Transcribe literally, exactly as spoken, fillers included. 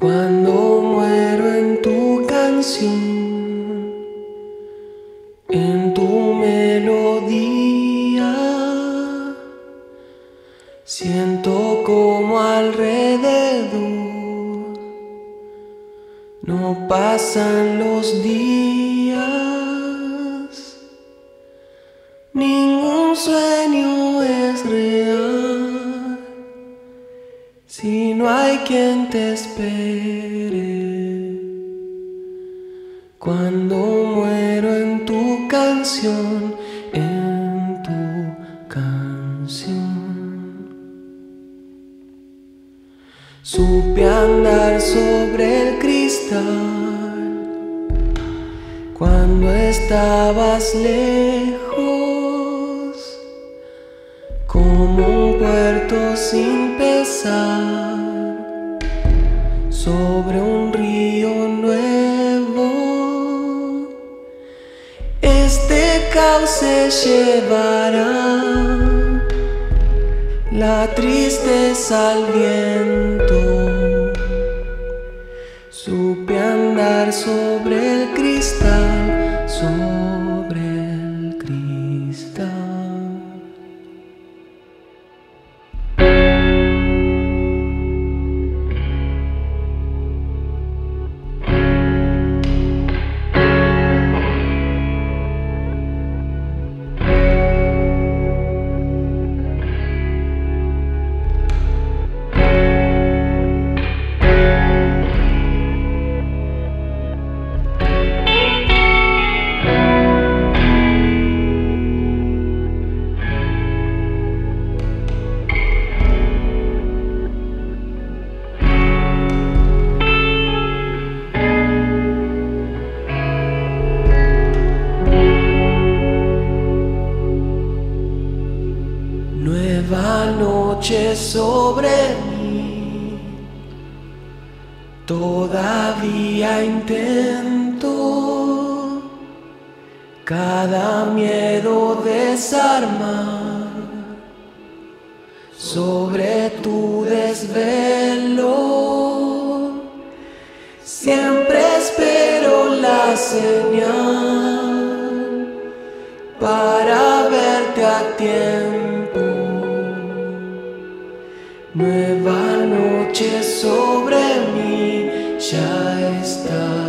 Cuando muero en tu canción, en tu melodía, siento como alrededor no pasan los días. Ningún sueño es real si no hay quien te espere. Cuando muero en tu canción, en tu canción, supe andar sobre el cristal cuando estabas lejos, como un puerto sin pesar sobre un río nuevo. Este cauce llevará la tristeza al viento. Supe andar sobre el cristal, sobre el cristal. Nueva noche sobre mí, todavía intento cada miedo desarmar. Sobre tu desvelo siempre espero la señal para verte a tiempo. Nueva noche sobre mí ya está.